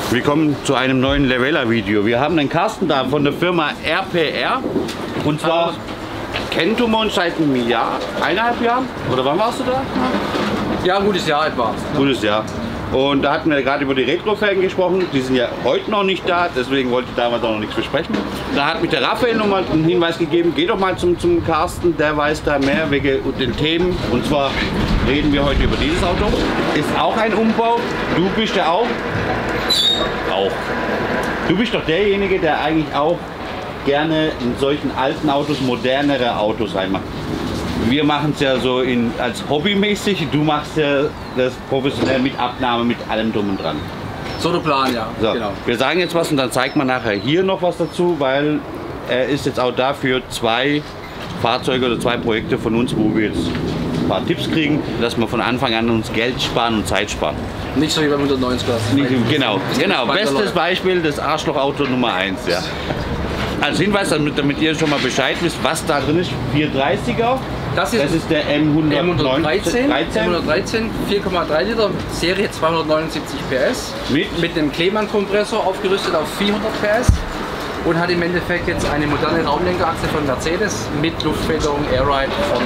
Willkommen zu einem neuen Levela-Video. Wir haben den Carsten da von der Firma RPR. Und zwar kennt du uns seit einem Jahr, 1,5 Jahren? Oder wann warst du da? Ja, ein gutes Jahr etwa. Gutes Jahr. Und da hatten wir gerade über die Retro-Felgen gesprochen. Die sind ja heute noch nicht da, deswegen wollte ich damals auch noch nichts versprechen. Da hat mich der Raphael nochmal einen Hinweis gegeben, geh doch mal zum Carsten, der weiß da mehr wegen den Themen. Und zwar reden wir heute über dieses Auto. Ist auch ein Umbau. Du bist ja auch. Du bist doch derjenige, der eigentlich auch gerne in solchen alten Autos modernere Autos reinmacht. Wir machen es ja so als hobbymäßig, du machst ja das professionell mit Abnahme, mit allem drum und dran. So der Plan, ja. So, genau. Wir sagen jetzt was und dann zeigt man nachher hier noch was dazu, weil er ist jetzt auch dafür 2 Fahrzeuge oder 2 Projekte von uns, wo wir jetzt ein paar Tipps kriegen, dass wir von Anfang an uns Geld sparen und Zeit sparen. Nicht so wie beim 190 Genau. Bestes Beispiel, das Arschlochauto Nummer 1. Ja. Als Hinweis, damit ihr schon mal Bescheid wisst, was da drin ist, 430er. Das ist der M113, 4,3 Liter, Serie 279 PS. Mit einem Klemann-Kompressor aufgerüstet auf 400 PS. Und hat im Endeffekt jetzt eine moderne Raumlenkerachse von Mercedes mit Luftfederung, Airride vorne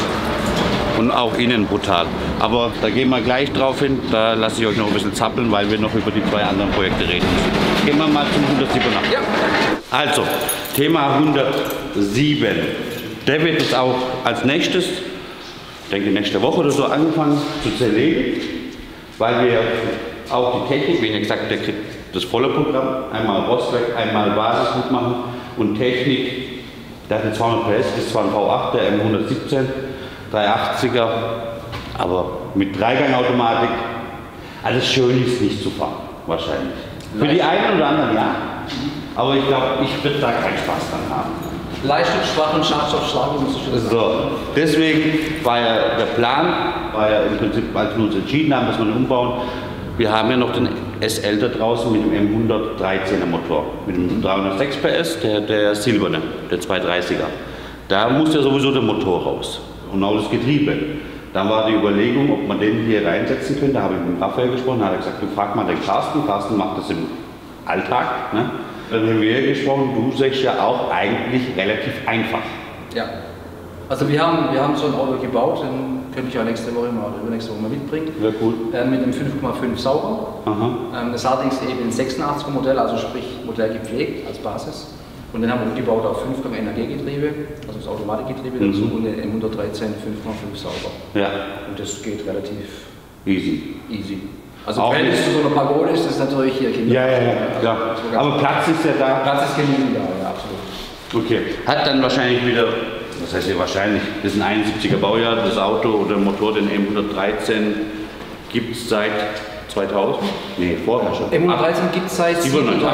hin. Und auch innen brutal. Aber da gehen wir gleich drauf hin, da lasse ich euch noch ein bisschen zappeln, weil wir noch über die 2 anderen Projekte reden müssen. Gehen wir mal zum 107 nach. Ja. Also, Thema 107. Der wird jetzt auch als nächstes, ich denke nächste Woche oder so, angefangen zu zerlegen, weil wir auch die Technik, wie gesagt, der kriegt das volle Programm, einmal Rostwerk, einmal Basis mitmachen und Technik, der hat eine 200 PS, ist zwar ein V8, der M117, 380er, aber mit Dreigangautomatik, alles schön ist nicht zu fahren, wahrscheinlich. Für die einen oder anderen ja, aber ich glaube, ich würde da keinen Spaß dran haben. Leistungsschwach und Schadstoffschlag, muss ich schon sagen. So, deswegen war ja der Plan, war ja im Prinzip, als wir uns entschieden haben, dass wir ihn umbauen, wir haben ja noch den SL da draußen mit dem M113er Motor, mit dem 306 PS, der silberne, der 230er. Da muss ja sowieso der Motor raus und auch das Getriebe. Dann war die Überlegung, ob man den hier reinsetzen könnte. Da habe ich mit Raphael gesprochen, da hat er gesagt, du frag mal den Carsten. Carsten macht das im Alltag. Ne? Dann haben wir gesprochen, du sagst ja auch eigentlich relativ einfach. Ja. Also wir haben so ein Auto gebaut, den könnte ich auch nächste Woche mal oder übernächste Woche mal mitbringen. Wäre cool. Mit einem 5,5 Sauber. Das ist allerdings eben ein 86er Modell, also sprich Modell gepflegt als Basis. Und dann haben wir umgebaut auf 5 Energiegetriebe, also das Automatikgetriebe dazu und eine M113 5,5 sauber. Ja. Und das geht relativ easy. Also wenn es zu so einer Pagode ist, das natürlich hier Kinder. Ja. Aber Platz ist ja da. Platz ist genügend da, ja, absolut. Okay. Hat dann wahrscheinlich wieder, das heißt ja wahrscheinlich, das ist ein 71er Baujahr, das Auto oder Motor, den M113 gibt es seit 2000? Nee, vorher schon. M113 gibt es seit 97,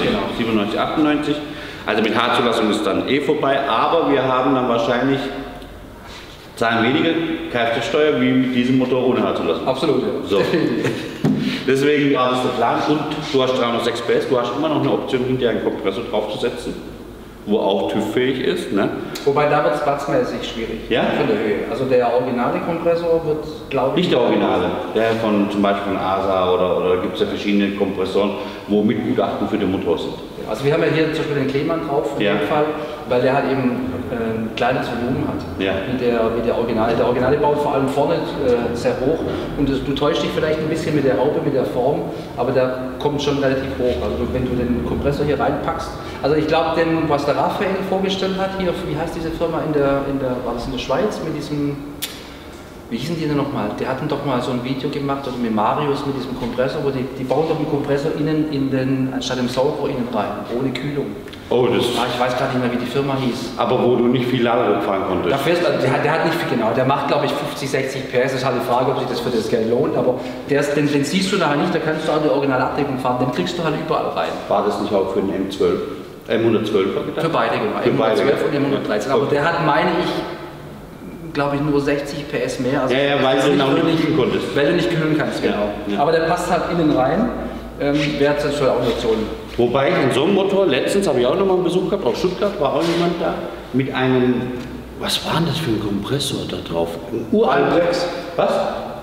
98. Also mit H-Zulassung ist dann vorbei, aber wir haben dann wahrscheinlich, zahlen weniger Kfz-Steuer wie mit diesem Motor ohne H-Zulassung. Absolut, ja. So. Deswegen war das der Plan und du hast 306 PS, du hast immer noch eine Option, hinterher einen Kompressor draufzusetzen, wo auch TÜV-fähig ist. Ne? Wobei da wird es platzmäßig schwierig von der Höhe. Also der originale Kompressor wird, glaube ich... Nicht der originale, der von zum Beispiel von ASA oder gibt es ja verschiedene Kompressoren, wo Mitgutachten für den Motor sind. Also wir haben ja hier zum Beispiel den Klemann drauf, in dem Fall, weil der halt eben ein kleines Volumen hat, wie der Originale. Der Originale baut vor allem vorne sehr hoch und du täuschst dich vielleicht ein bisschen mit der Haube, mit der Form, aber der kommt schon relativ hoch. Also wenn du den Kompressor hier reinpackst, also ich glaube, was der Raphael vorgestellt hat hier, wie heißt diese Firma war das in der Schweiz mit diesem... Wie hießen die denn nochmal? Der hatten doch mal so ein Video gemacht, oder mit Marius mit diesem Kompressor, wo die bauen doch einen Kompressor innen anstatt dem Saugrohr innen rein, ohne Kühlung. Oh, das... Ich weiß gerade nicht mehr, wie die Firma hieß. Aber wo du nicht viel Laderum fahren konntest. Der hat nicht viel, genau. Der macht, glaube ich, 50, 60 PS. Das ist halt die Frage, ob sich das für das Geld lohnt. Aber den siehst du nachher nicht, da kannst du auch die Originalabdeckung fahren. Den kriegst du halt überall rein. War das nicht auch für den M12? M112 Für beide, genau. Für beide. M112 und M113. Aber der hat, meine ich, glaube ich, nur 60 PS mehr. Also weil du nicht kühlen konntest. Weil du nicht kühlen kannst, genau. Ja. Aber der passt halt innen rein. Wäre das schon auch eine Option. Wobei ich in so einem Motor, letztens habe ich auch noch mal einen Besuch gehabt, aus Stuttgart war auch jemand da, mit einem, was war denn das für ein Kompressor da drauf? Ein uralten. Alplex. Was?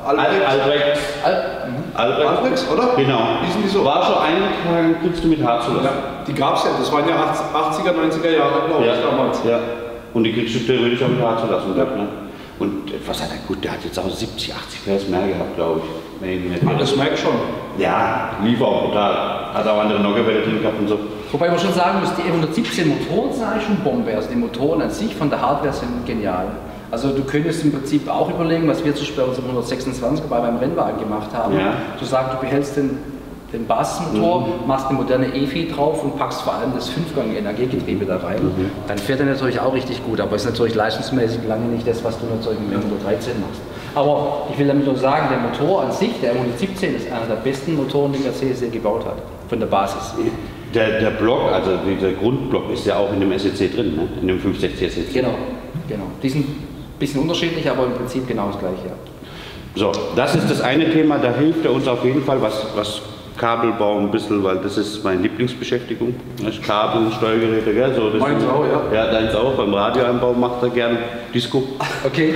Albrecht, oder? Genau. Hießen die so? War schon eingetragen, kriegst du mit Haarzulassung. Ja, die gab es ja, das waren ja 80er, 90er Jahre, glaube ich, damals. Ja. Und die kriegst du theoretisch auch mit Haarzulassung. Ja. Ne? Und was hat er, gut, der hat jetzt auch 70, 80 PS mehr gehabt, glaube ich. Das merkt schon. Ja, lief auch brutal. Hat auch andere Nockerwelle drin gehabt und so. Wobei man schon sagen muss, die E117 Motoren sind eigentlich schon Bombe. Also die Motoren an sich von der Hardware sind genial. Also du könntest im Prinzip auch überlegen, was wir zum Beispiel bei unserem 126 beim Rennwagen gemacht haben. Ja. Du sagst, du behältst den Basismotor, machst eine moderne EFI drauf und packst vor allem das 5-Gang-Energiegetriebe da rein. Dann fährt er natürlich auch richtig gut, aber ist natürlich leistungsmäßig lange nicht das, was du natürlich mit dem 113 machst. Aber ich will damit nur sagen, der Motor an sich, der M117, ist einer der besten Motoren, die Mercedes je gebaut hat, von der Basis. Der Block, also dieser Grundblock ist ja auch in dem SEC drin, ne? In dem 560 SEC. Genau. Die sind ein bisschen unterschiedlich, aber im Prinzip genau das gleiche. Ja. So, das ist das eine Thema, da hilft er uns auf jeden Fall, was Kabelbau ein bisschen, weil das ist meine Lieblingsbeschäftigung. Kabel, Steuergeräte, gell? So, meins auch, ja. Ja, deins auch. Beim Radioeinbau macht er gern Disco. Okay.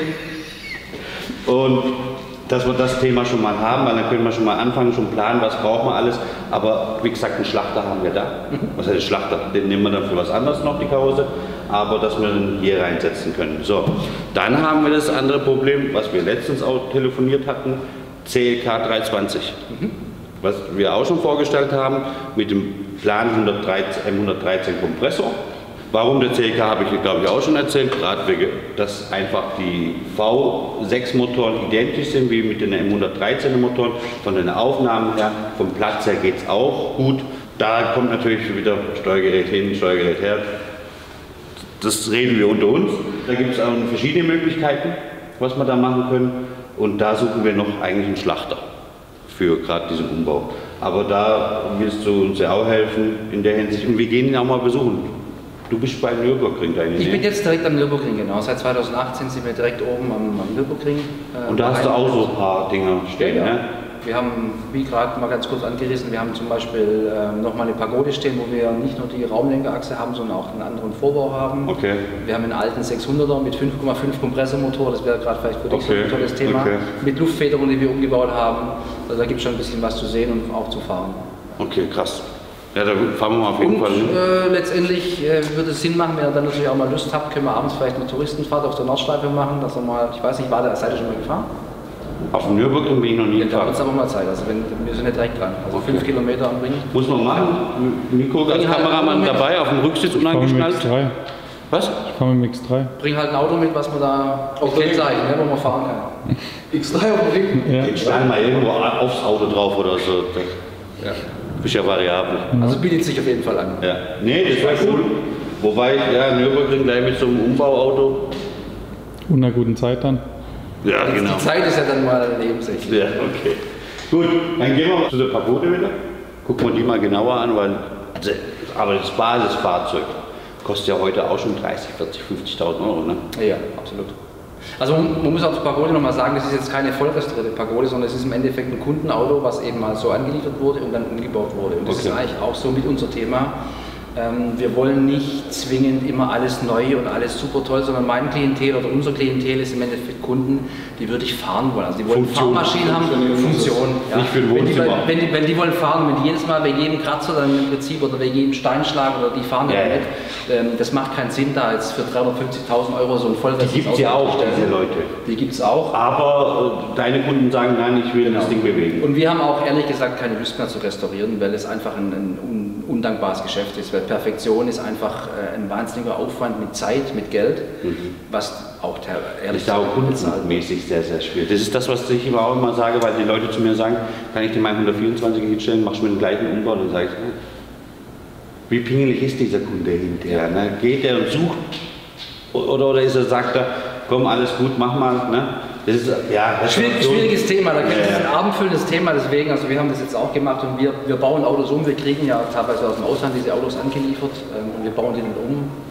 Und dass wir das Thema schon mal haben, weil dann können wir schon mal anfangen, schon planen, was brauchen wir alles. Aber wie gesagt, einen Schlachter haben wir da. Was heißt Schlachter? Den nehmen wir dann für was anderes noch, die Karosse. Aber dass wir den hier reinsetzen können. So, dann haben wir das andere Problem, was wir letztens auch telefoniert hatten, CLK 320. Was wir auch schon vorgestellt haben, mit dem Plan M113 Kompressor. Warum der CLK habe ich, glaube ich, auch schon erzählt, gerade dass einfach die V6-Motoren identisch sind wie mit den M113er Motoren, von den Aufnahmen her, vom Platz her geht es auch gut. Da kommt natürlich wieder Steuergerät hin, Steuergerät her. Das reden wir unter uns. Da gibt es auch verschiedene Möglichkeiten, was wir da machen können. Und da suchen wir noch eigentlich einen Schlachter für gerade diesen Umbau. Aber da willst du uns ja auch helfen in der Hinsicht. Und wir gehen ihn auch mal besuchen. Du bist bei Nürburgring da in der Nähe. Ich bin jetzt direkt am Nürburgring, genau. Seit 2018 sind wir direkt oben am Nürburgring. Und da hast du auch so ein paar Dinge stehen, ne? Wir haben, wie gerade mal ganz kurz angerissen, wir haben zum Beispiel nochmal eine Pagode stehen, wo wir nicht nur die Raumlenkerachse haben, sondern auch einen anderen Vorbau haben. Okay. Wir haben einen alten 600er mit 5,5 Kompressormotor, das wäre gerade vielleicht für dich so ein tolles Thema. Okay. Mit Luftfederung, die wir umgebaut haben. Also da gibt es schon ein bisschen was zu sehen und auch zu fahren. Okay, krass. Ja, da fahren wir mal auf jeden Fall hin. Letztendlich würde es Sinn machen, wenn ihr dann natürlich auch mal Lust habt, können wir abends vielleicht eine Touristenfahrt auf der Nordschleife machen, dass ihr mal, ich weiß nicht, seid ihr schon mal gefahren? Auf dem Nürburgring bin ich noch nie gefahren. Da wird es aber mal Zeit, also wir sind nicht direkt dran. Also 5 Kilometer am Ring. Muss man machen. Nico als Kameramann dabei, auf dem Rücksitz unangeschnallt. Was? Ich komme mit X3. Bring halt ein Auto mit, was man da kennzeichnen, wo man fahren kann. X3 auf dem Ring? Ja. Den stellen mal irgendwo aufs Auto drauf oder so. Ja. Ist ja variabel. Also bietet sich auf jeden Fall an. Ja. Nee, das war cool. Wobei, ja, Nürburgring gleich mit so einem Umbauauto. Und einer guten Zeit dann. Ja, genau. Die Zeit ist ja dann mal nebensächlich. Ja, okay. Gut, dann gehen wir mal zu der Pagode wieder. Gucken wir die mal genauer an, weil aber das Basisfahrzeug kostet ja heute auch schon 30, 40, 50.000 Euro, ne? Ja, absolut. Also man muss auch zur Pagode nochmal sagen, das ist jetzt keine vollrestaurierte Pagode, sondern es ist im Endeffekt ein Kundenauto, was eben mal so angeliefert wurde und dann umgebaut wurde. Und das ist eigentlich auch so mit unser Thema. Wir wollen nicht zwingend immer alles neu und alles super toll, sondern mein Klientel oder unser Klientel ist im Endeffekt Kunden, die wirklich fahren wollen. Also die wollen Fahrmaschinen haben, Funktion. Ja. Nicht für ein Wohnzimmer. Wenn die wollen fahren, wenn die jedes Mal bei jedem Kratzer dann im Prinzip oder bei jedem Steinschlag oder die fahren ja nicht, das macht keinen Sinn, da jetzt für 350.000 Euro so ein Vollrest. Die gibt es ja auch, diese Leute. Die gibt es auch. Aber deine Kunden sagen, nein, ich will das Ding bewegen. Und wir haben auch ehrlich gesagt keine Lust mehr zu restaurieren, weil es einfach ein undankbares Geschäft ist, weil Perfektion ist einfach ein wahnsinniger Aufwand mit Zeit, mit Geld, was auch ehrlich gesagt auch kundenmäßig sehr, sehr schwierig. Das ist das, was ich immer auch immer sage, weil die Leute zu mir sagen, kann ich dir mal 124 hinstellen, machst du mir den gleichen Umbau, dann sage ich, wie pingelig ist dieser Kunde hinterher? Ne? Geht er und sucht oder ist er, sagt er, komm, alles gut, mach mal. Ne? Das ist, ja, das schwieriges Thema, das ist ein abendfüllendes Thema, deswegen, also wir haben das jetzt auch gemacht und wir bauen Autos um, wir kriegen ja teilweise aus dem Ausland diese Autos angeliefert und wir bauen die dann um.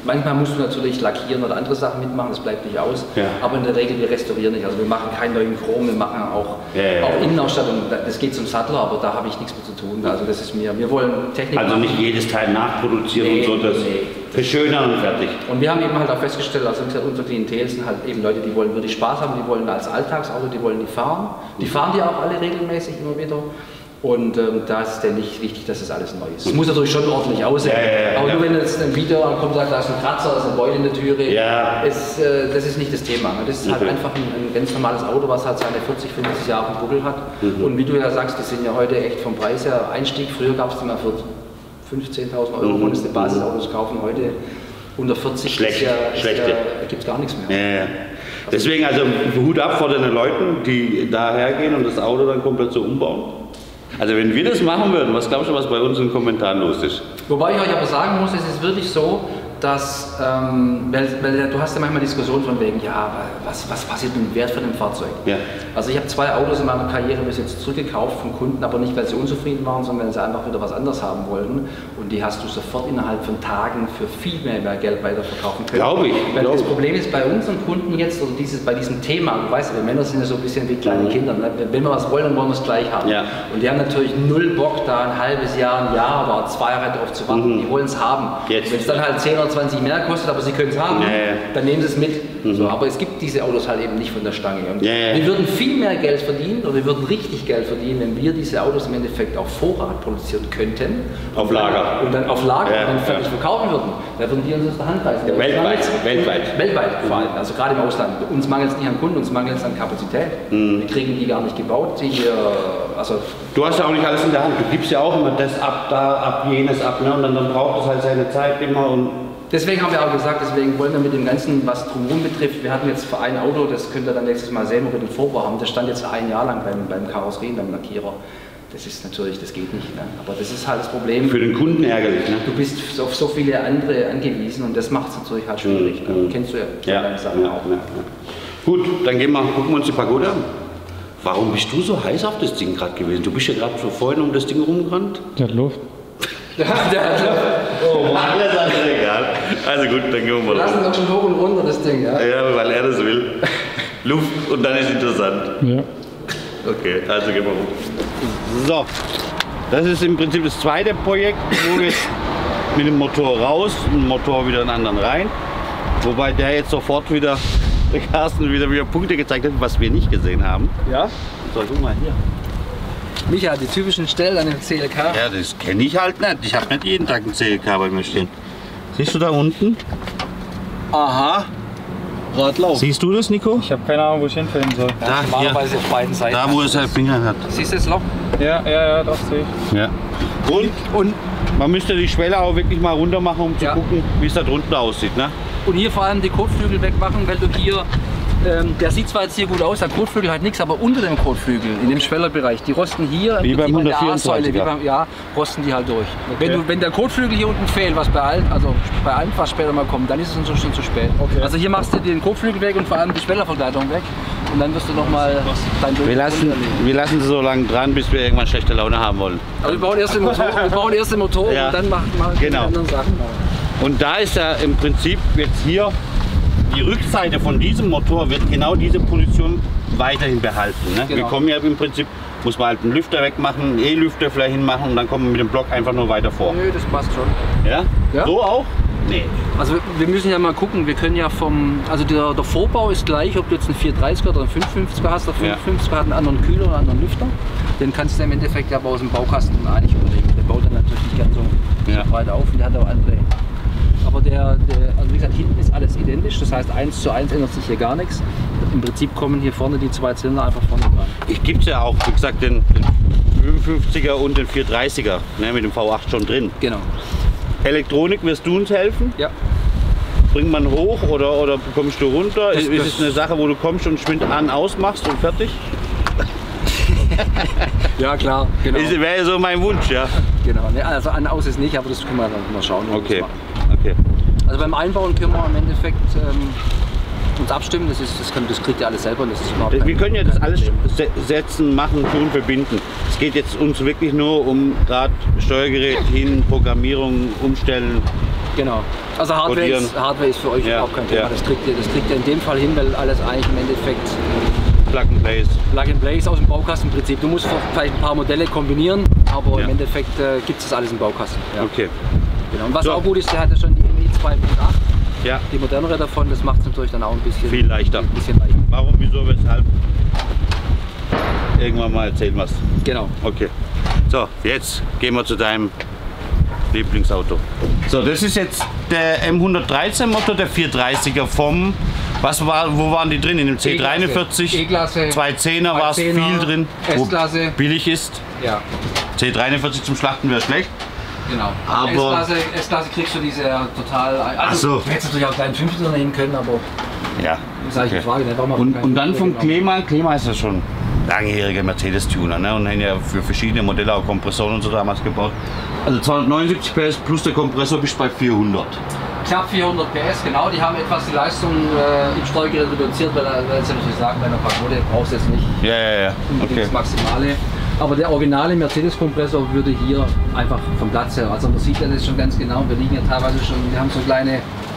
Manchmal musst du natürlich lackieren oder andere Sachen mitmachen, das bleibt nicht aus. Ja. Aber in der Regel, wir restaurieren nicht. Also wir machen keinen neuen Chrom, wir machen auch Innenausstattung. Das geht zum Sattler, aber da habe ich nichts mehr zu tun. Also das ist mir, wir wollen Technik also nicht jedes Teil nachproduzieren und so, das verschönern und fertig. Und wir haben eben halt auch festgestellt, also unsere Klientel sind halt eben Leute, die wollen wirklich Spaß haben, die wollen als Alltagsauto, die wollen die fahren. Die fahren die auch alle regelmäßig immer wieder. Und da ist es denn nicht wichtig, dass das alles neu ist. Es muss natürlich schon ordentlich aussehen. Aber nur wenn jetzt ein Video ankommt und sagt, da ist ein Kratzer, da ist eine Beule in der Türe, das ist nicht das Thema. Das ist halt einfach ein ganz normales Auto, was halt seine 40, 50 Jahre im Buckel hat. Und wie du ja sagst, die sind ja heute echt vom Preis her Einstieg. Früher gab es die mal für 15.000 Euro, konntest du Basisautos kaufen. Heute unter 40 gibt es gar nichts mehr. Deswegen also Hut ab vor den Leuten, die da hergehen und das Auto dann komplett so umbauen. Also wenn wir das machen würden, was glaubst du, was bei uns in den Kommentaren los ist? Wobei ich euch aber sagen muss, es ist wirklich so, dass, weil du hast ja manchmal Diskussionen von wegen, ja, was passiert mit dem Wert von dem Fahrzeug? Ja. Also ich habe 2 Autos in meiner Karriere bis jetzt zurückgekauft von Kunden, aber nicht, weil sie unzufrieden waren, sondern weil sie einfach wieder was anderes haben wollten. Und die hast du sofort innerhalb von Tagen für viel mehr Geld weiterverkaufen können. Glaube ich. Weil das Problem ist bei unseren Kunden jetzt, oder bei diesem Thema, du weißt, wir Männer sind ja so ein bisschen wie kleine Kinder. Ne? Wenn wir was wollen, dann wollen wir es gleich haben. Ja. Und die haben natürlich null Bock, da ein halbes Jahr, ein Jahr oder 2 Jahre drauf zu warten. Die wollen es haben. Wenn es dann halt 10 oder 20 mehr kostet, aber sie können es haben, dann nehmen sie es mit. So, aber es gibt diese Autos halt eben nicht von der Stange. Und wir würden viel mehr Geld verdienen, oder wir würden richtig Geld verdienen, wenn wir diese Autos im Endeffekt auf Vorrat produzieren könnten. Auf Lager. Und dann auf Lager und dann fertig verkaufen würden. Da würden die uns aus der Hand reißen. Weltweit vor allem, also gerade im Ausland. Uns mangelt es nicht an Kunden, uns mangelt es an Kapazität. Wir kriegen die gar nicht gebaut. Du hast ja auch nicht alles in der Hand. Du gibst ja auch immer das ab, da, ab, jenes ab. Ne? Und dann braucht es halt seine Zeit immer. Und deswegen haben wir auch gesagt, deswegen wollen wir mit dem Ganzen, was drumherum betrifft, wir hatten jetzt für ein Auto, das könnt ihr dann nächstes Mal sehen, wo wir den Vorbau haben, das stand jetzt 1 Jahr lang beim Karosserien, beim Lackierer. Das ist natürlich, das geht nicht. Ne? Aber das ist halt das Problem. Für den Kunden ärgerlich. Ne? Du bist auf so viele andere angewiesen und das macht es natürlich halt schwierig. Ne? Kennst du ja deine Sachen auch. Ne? Gut, dann gucken wir uns die Pagode an. Warum bist du so heiß auf das Ding gerade gewesen? Du bist ja gerade so vorhin um das Ding rumgerannt. Der hat Luft. Der hat Luft. Oh Mann, das ist egal. Also gut, dann gehen wir mal. Wir lassen doch schon hoch und runter das Ding, ja? Ja, weil er das will. Luft und dann ist interessant. Ja. Okay, also gehen wir hoch. So, das ist im Prinzip das zweite Projekt, wo wir mit dem Motor raus, den Motor wieder in den anderen rein. Wobei der jetzt sofort wieder, der Carsten wieder Punkte gezeigt hat, was wir nicht gesehen haben. Ja? So, guck mal hier. Micha, die typischen Stellen an dem CLK. Ja, das kenne ich halt nicht. Ich habe nicht jeden Tag ein CLK bei mir stehen. Siehst du da unten? Aha. Radlauf. Siehst du das, Nico? Ich habe keine Ahnung, wo ich hinfällen soll. Da, normalerweise auf beiden Seiten. Da, wo es halt Finger hat. Siehst du das Loch? Ja, das sehe ich. Ja. Und man müsste die Schwelle auch wirklich mal runter machen, um zu gucken, wie es da drunten aussieht. Ne? Und hier vor allem die Kotflügel wegmachen, weil du hier, der sieht zwar jetzt hier gut aus, der Kotflügel hat nichts, aber unter dem Kotflügel, in dem Schwellerbereich, die rosten hier, wie beim 124, rosten die halt durch. Okay. Wenn der Kotflügel hier unten fehlt, was bei allen, was später mal kommt, dann ist es schon zu spät. Okay. Also hier machst du den Kotflügel weg und vor allem die Schwellerverkleidung weg und dann wirst du nochmal dein Bild wir lassen sie so lange dran, bis wir irgendwann schlechte Laune haben wollen. Also wir bauen erst den Motor, und dann machen wir die anderen Sachen. Und da ist ja im Prinzip jetzt hier die Rückseite von diesem Motor wird genau diese Position weiterhin behalten. Ne? Genau. Wir kommen ja im Prinzip, muss man halt einen Lüfter wegmachen, einen E-Lüfter vielleicht hinmachen und dann kommen wir mit dem Block einfach nur weiter vor. Nö, das passt schon. Ja? So auch? Nee. Also wir müssen ja mal gucken, wir können ja also der Vorbau ist gleich, ob du jetzt einen 430er oder einen 550er hast. Der 550er hat einen anderen Kühler oder einen anderen Lüfter. Den kannst du im Endeffekt ja aus dem Baukasten eigentlich überlegen. Der baut dann natürlich nicht ganz so breit auf und der hat auch andere. Aber also wie gesagt, hinten ist alles identisch, das heißt 1:1 ändert sich hier gar nichts. Im Prinzip kommen hier vorne die 2 Zylinder einfach vorne dran. Ich gebe es ja auch, wie gesagt, den 55er und den 430er, ne, mit dem V8 schon drin. Genau. Elektronik, wirst du uns helfen? Ja. Bringt man hoch oder kommst du runter? Ist es eine Sache, wo du kommst und Schwind an, aus machst und fertig? Ja klar, genau. Wäre ja so mein Wunsch, ja. Genau, also an, aus ist nicht, aber das können wir dann mal schauen. Okay. Also beim Einbauen können wir im Endeffekt uns abstimmen, das kriegt ihr alles selber. Das ist wir können ja das alles setzen, machen, tun, verbinden. Es geht jetzt uns wirklich nur um gerade Steuergerät hin, Programmierung, umstellen. Genau. Also Hardware ist für euch auch kein Thema. Das kriegt ihr in dem Fall hin, weil alles eigentlich im Endeffekt Plug and Play ist aus dem Baukastenprinzip. Du musst vielleicht ein paar Modelle kombinieren, aber im Endeffekt gibt es das alles im Baukasten. Ja. Okay. Genau. Und was auch gut ist, der hatte schon die ME 2.8. Ja. Die modernere davon, das macht es natürlich dann auch ein bisschen viel leichter. Warum, wieso, weshalb? Irgendwann mal erzählen was. Genau. Okay. So, jetzt gehen wir zu deinem Lieblingsauto. So, das ist jetzt der M113 Motor, der 430er vom, wo waren die drin? In dem C43? E-Klasse. 210er war es viel drin. S-Klasse. Billig ist. Ja. C43 zum Schlachten wäre schlecht. Genau. Aber S-Klasse kriegst du diese total. Also, du hättest natürlich auch einen 5er nehmen können, aber. Ja. Das ist eigentlich die Frage. Und dann vom Kleemann. Kleemann ist ja schon langjähriger Mercedes-Tuner, ne? Und haben ja für verschiedene Modelle auch Kompressoren und so damals gebaut. Also 279 PS plus der Kompressor bist du bei 400. Knapp 400 PS, genau. Die haben etwas die Leistung im Steuergerät reduziert, weil es ja natürlich sagt, bei einer Pagode brauchst du jetzt nicht okay. Das Maximale. Aber der originale Mercedes-Kompressor würde hier einfach vom Platz her, also man sieht ja das schon ganz genau, wir liegen ja teilweise schon, wir haben so kleine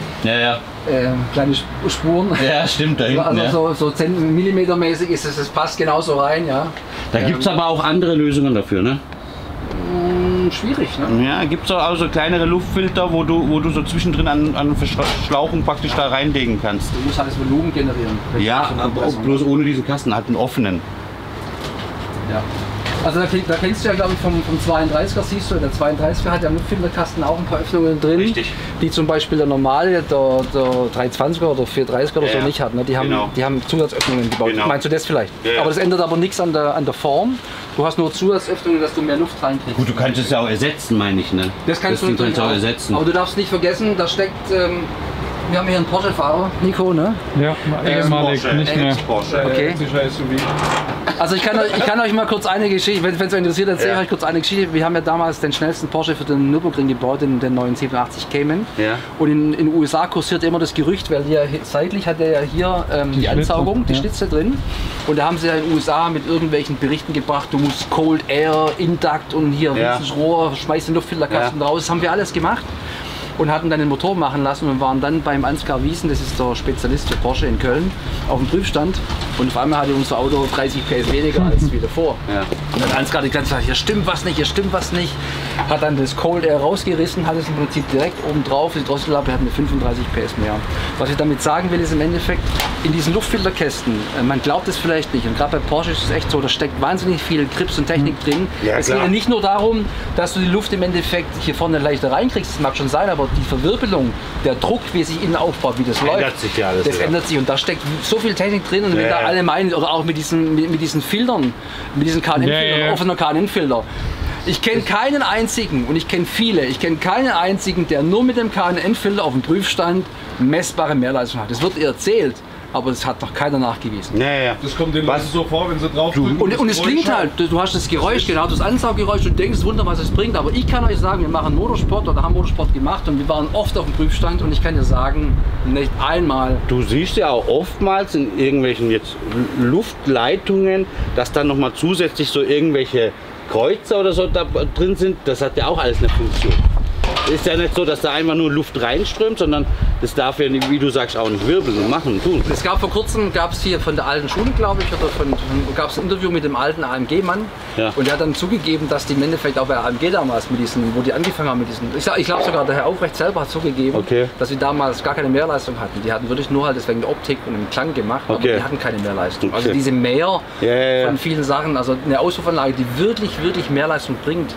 kleine Spuren. Ja, stimmt, da hinten, also so millimetermäßig ist es, das passt genauso rein, ja. Da gibt es aber auch andere Lösungen dafür, ne? Schwierig, ne? Ja, gibt es auch so kleinere Luftfilter, wo du so zwischendrin an Verschlauchung praktisch da reinlegen kannst. Du musst halt das Volumen generieren. Ja, aber bloß ohne diesen Kasten, halt einen offenen. Ja. Also da kennst du ja, glaube ich, vom 32er siehst du, der 32er hat ja im Luftfilterkasten auch ein paar Öffnungen drin, richtig, die zum Beispiel der normale, der 320er oder 430er oder so nicht hat. Ne? Die haben Zusatzöffnungen gebaut. Genau. Meinst du das vielleicht? Ja. Aber das ändert aber nichts an der Form. Du hast nur Zusatzöffnungen, dass du mehr Luft reinkriegst. Gut, du kannst es ja auch ersetzen, meine ich, ne? Das kannst du natürlich auch ersetzen. Aber du darfst nicht vergessen, da steckt... wir haben hier einen Porsche-Fahrer, Nico, ne? Ja, ehemalig, nicht mehr. Okay. Also ich kann euch mal kurz eine Geschichte, wenn es euch interessiert, erzähle ich euch kurz eine Geschichte. Wir haben ja damals den schnellsten Porsche für den Nürburgring gebaut, den 987 Cayman. Ja. Und in den USA kursiert immer das Gerücht, weil hier seitlich hat er ja hier die Ansaugung, die Schlitze drin. Und da haben sie ja in den USA mit irgendwelchen Berichten gebracht, du musst Cold Air, Induct und hier Rohr, schmeißt den Luftfilterkasten raus. Das haben wir alles gemacht. Und hatten dann den Motor machen lassen und waren dann beim Ansgar Wiesen, das ist der Spezialist für Porsche in Köln, auf dem Prüfstand. Und auf einmal hatte unser Auto 30 PS weniger als wie davor. Ja. Und dann Ansgar die ganze Zeit, hier stimmt was nicht, hier stimmt was nicht. Hat dann das Cold Air rausgerissen, hat es im Prinzip direkt oben drauf, die Drosselklappe hat eine 35 PS mehr. Was ich damit sagen will, ist im Endeffekt, in diesen Luftfilterkästen, man glaubt es vielleicht nicht, und gerade bei Porsche ist es echt so, da steckt wahnsinnig viel Grips und Technik drin. Ja, es geht ja nicht nur darum, dass du die Luft im Endeffekt hier vorne leichter reinkriegst, das mag schon sein, aber die Verwirbelung, der Druck, wie es sich innen aufbaut, wie das läuft, sich ja alles, das ändert sich und da steckt so viel Technik drin und wenn da alle meinen, oder auch mit diesen Filtern, mit diesen KNN-Filtern, offener KNN-Filter. Ich kenne keinen einzigen, und ich kenne viele, ich kenne keinen einzigen, der nur mit dem KNN-Filter auf dem Prüfstand messbare Mehrleistung hat. Das wird ihr erzählt, aber das hat noch keiner nachgewiesen. Das kommt den Leuten so vor, wenn sie drauf drücken. Und es klingt halt, du hast das Geräusch, genau, das Ansauggeräusch und denkst, Wunder, was es bringt. Aber ich kann euch sagen, wir machen Motorsport oder haben Motorsport gemacht und wir waren oft auf dem Prüfstand und ich kann dir sagen, nicht einmal. Du siehst ja auch oftmals in irgendwelchen jetzt Luftleitungen, dass dann nochmal zusätzlich so irgendwelche Kreuzer oder so da drin sind. Das hat ja auch alles eine Funktion. Ist ja nicht so, dass da einfach nur Luft reinströmt, sondern das darf ja, wie du sagst, auch nicht wirbeln und machen und tun. Es gab vor kurzem, hier von der alten Schule, glaube ich, oder gab es ein Interview mit dem alten AMG-Mann. Ja. Und der hat dann zugegeben, dass die im Endeffekt auch bei AMG damals, mit diesen, wo die angefangen haben mit diesen, ich glaube sogar der Herr Aufrecht selber hat zugegeben, dass sie damals gar keine Mehrleistung hatten. Die hatten wirklich nur halt deswegen der Optik und dem Klang gemacht, aber die hatten keine Mehrleistung. Also diese Mehr von vielen Sachen, also eine Auspuffanlage, die wirklich Mehrleistung bringt,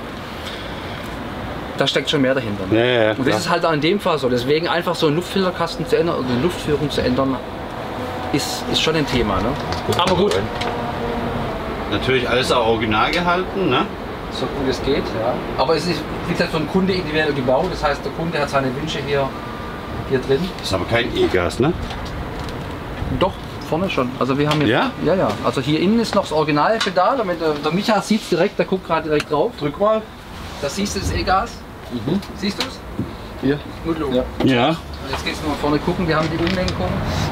da steckt schon mehr dahinter. Ne? Und das ist halt auch in dem Fall so. Deswegen einfach so einen Luftfilterkasten zu ändern oder eine Luftführung zu ändern, ist schon ein Thema. Ne? Aber gut. Natürlich alles auch original gehalten, ne? So gut es geht, ja. Aber es ist, wie gesagt, von Kunde individuell gebaut. Das heißt, der Kunde hat seine Wünsche hier drin. Das ist aber kein E-Gas, ne? Doch, vorne schon. Also wir haben hier, ja. Also hier innen ist noch das Originalpedal. Und der Micha sieht es direkt, der guckt gerade direkt drauf. Drück mal. Da siehst du das E-Gas. Siehst du es? Hier. Ja. Und jetzt gehst du mal vorne gucken, wir haben die Umlenkung.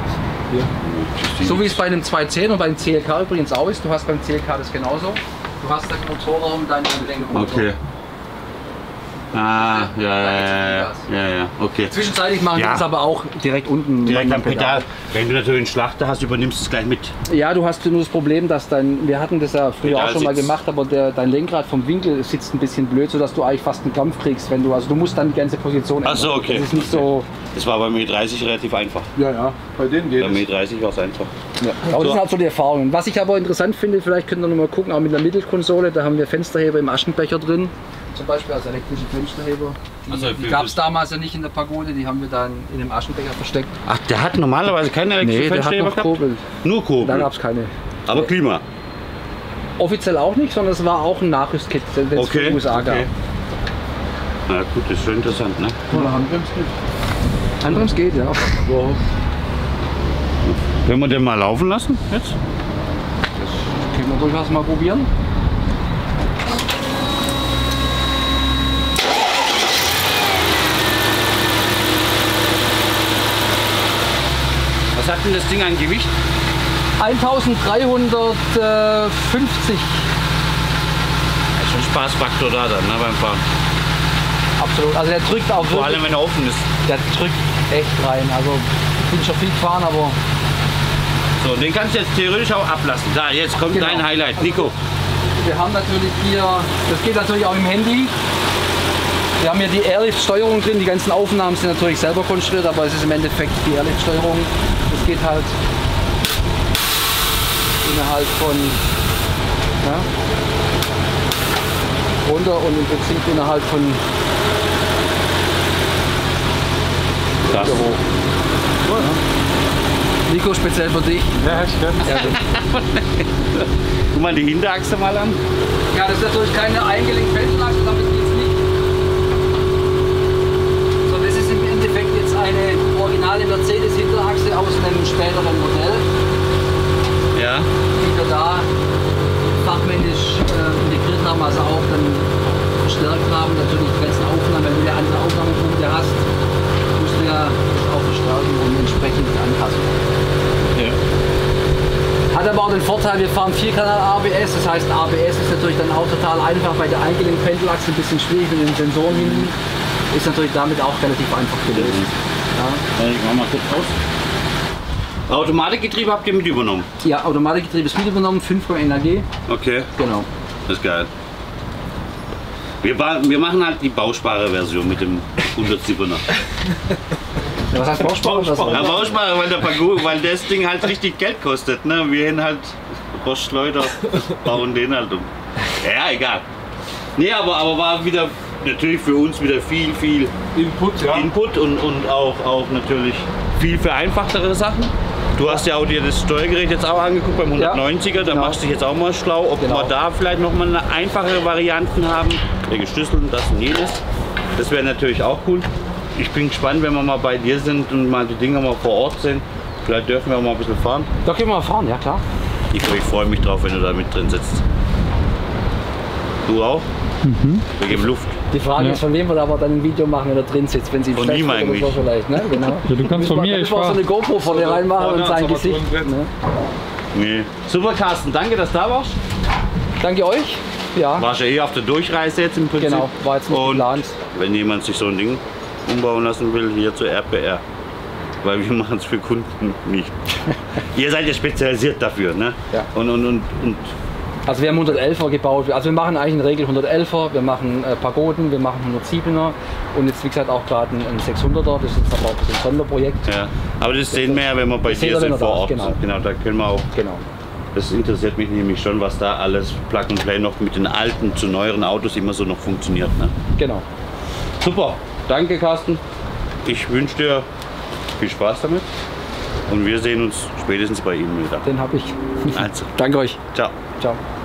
Hier. So wie es bei dem 210 und beim CLK übrigens auch ist. Du hast beim CLK das genauso. Du hast den Motorraum, deine Umlenkung. Okay. Ah, ja, okay. Zwischenzeitlich machen wir das aber auch direkt unten. Direkt am Pedal. Wenn du natürlich einen Schlachter hast, übernimmst du es gleich mit. Ja, du hast nur das Problem, dass wir hatten das ja früher auch schon mal gemacht, aber dein Lenkrad vom Winkel sitzt ein bisschen blöd, sodass du eigentlich fast einen Kampf kriegst, wenn du musst dann die ganze Position ändern. Ach so, okay. Das ist nicht so. Das war beim E30 relativ einfach. Ja, bei denen geht Beim E30 war es einfach. Ja. Aber das sind halt so die Erfahrungen. Was ich aber interessant finde, vielleicht könnt ihr noch mal gucken, auch mit der Mittelkonsole, da haben wir Fensterheber im Aschenbecher drin. Zum Beispiel als elektrische Fensterheber. Die gab es damals ja nicht in der Pagode, die haben wir dann in dem Aschenbecher versteckt. Ach, der hat normalerweise keine elektrische Fensterheber gehabt? Kurbel. Nur Kurbel? Da gab es keine. Aber Klima? Offiziell auch nicht, sondern es war auch ein Nachrüstkit, den es in den USA gab. Na gut, das ist schon interessant, ne? Oder Handbremse geht. Handbremse geht, ja. Wow. Können wir den mal laufen lassen jetzt? Das können wir durchaus mal probieren. Was hat denn das Ding an Gewicht? 1350. Ja, schon Spaßfaktor da dann, ne, beim Fahren. Absolut. Also der drückt auch Vor allem, wirklich. wenn er offen ist. Der drückt echt rein. Also ich bin schon viel gefahren, aber. So, den kannst du jetzt theoretisch auch ablassen. Da, jetzt kommt dein Highlight. Nico. Wir haben natürlich hier, das geht natürlich auch im Handy. Wir haben hier die Airlift-Steuerung drin. Die ganzen Aufnahmen sind natürlich selber konstruiert, aber es ist im Endeffekt die Airlift-Steuerung. Das geht halt innerhalb von runter und im Prinzip innerhalb von Das. hoch. Ja. Nico, speziell für dich. Ja, stimmt. Ja, Guck mal die Hinterachse mal an. ja, das ist natürlich keine eingelenkte Fensterachse, damit geht's nicht. So, das ist im Endeffekt jetzt eine originale Mercedes-Hinterachse aus einem späteren Modell, Ja. die wir da fachmännisch integriert haben, also auch dann verstärkt haben. Natürlich die ganzen Aufnahmen, wenn du ja andere Aufnahmepunkte hast, musst du ja das auch verstärken und entsprechend anpassen. Ja. Hat aber auch den Vorteil, wir fahren 4-Kanal ABS, das heißt ABS ist natürlich dann auch total einfach, bei der eingelenkten Pendelachse ein bisschen schwierig mit den Sensoren hinten, ist natürlich damit auch relativ einfach gelöst. Ja. Ich mach mal kurz aus. Automatikgetriebe habt ihr mit übernommen? Ja, Automatikgetriebe ist mit übernommen, 5 beim NAG. Okay, Genau. das ist geil. Wir machen halt die Bausparer-Version mit dem 107er. Ja, was heißt Bausparer? Ja, Bausparer, weil das Ding halt richtig Geld kostet. Ne? Wir haben halt Rost-Leute, bauen den halt um. Ja, egal. Nee, aber war wieder natürlich für uns wieder viel Input und auch natürlich viel vereinfachtere Sachen. Du hast ja auch dir das Steuergerät jetzt auch angeguckt beim 190er, da machst du dich jetzt auch mal schlau, ob wir da vielleicht noch mal eine einfachere Varianten haben. Schlüssel und das und jenes. Das wäre natürlich auch cool. Ich bin gespannt, wenn wir mal bei dir sind und mal die Dinger mal vor Ort sehen. Vielleicht dürfen wir auch mal ein bisschen fahren. Da können wir mal fahren, ja klar. Ich freue mich drauf, wenn du da mit drin sitzt. Du auch? Wir geben Luft. Die Frage ist, von wem wir aber dann ein Video machen, wenn er drin sitzt, wenn sie im Von ihm oder eigentlich. so vielleicht. Ne? Genau. Ja, du kannst von mir, ich Ich war so war. eine GoPro vor dir reinmachen und sein Gesicht. Ne? Nee. Super, Carsten, danke, dass du da warst. Danke euch. Ja, Warst ja eh auf der Durchreise jetzt im Prinzip. genau, war jetzt nicht Und geplant. wenn jemand sich so ein Ding umbauen lassen will, hier zur RPR. Weil wir machen es für Kunden nicht. Ihr seid ja spezialisiert dafür, ne? Ja. Und Also wir haben 111er gebaut. Also wir machen eigentlich in der Regel 111er, wir machen Pagoden, wir machen 107er und jetzt wie gesagt auch gerade ein 600er. Das ist jetzt aber auch ein Sonderprojekt. ja. Aber das sehen wir ja, wenn wir bei Das seht dir ihr, wenn sind ihr vor da Ort. ist, genau. Genau, da können wir auch. Genau. Das interessiert mich nämlich schon, was da alles Plug and Play noch mit den alten zu neueren Autos immer so noch funktioniert. Ne? Genau. Super, danke Carsten. Ich wünsche dir viel Spaß damit und wir sehen uns spätestens bei Ihnen wieder. Den habe ich. Also, Danke euch. ciao. Ciao.